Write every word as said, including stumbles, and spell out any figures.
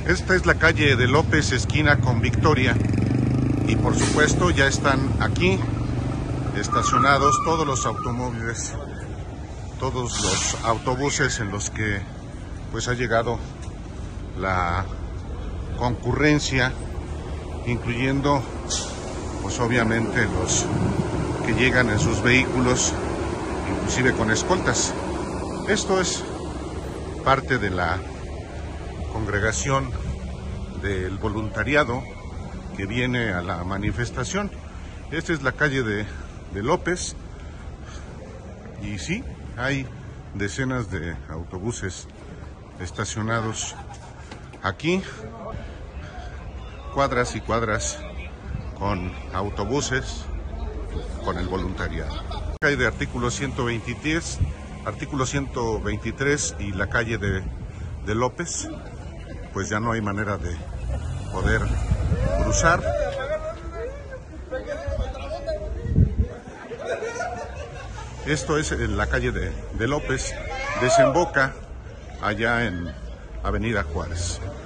Esta es la calle de López, esquina con Victoria, y por supuesto ya están aquí estacionados todos los automóviles, todos los autobuses en los que pues ha llegado la concurrencia, incluyendo pues obviamente los que llegan en sus vehículos, inclusive con escoltas. Esto es parte de la congregación del voluntariado que viene a la manifestación. Esta es la calle de, de López, y sí, hay decenas de autobuses estacionados aquí, cuadras y cuadras con autobuses con el voluntariado. Calle de artículo ciento veintitrés, artículo ciento veintitrés y la calle de, de López, pues ya no hay manera de poder cruzar. Esto es en la calle de, de López, desemboca allá en Avenida Juárez.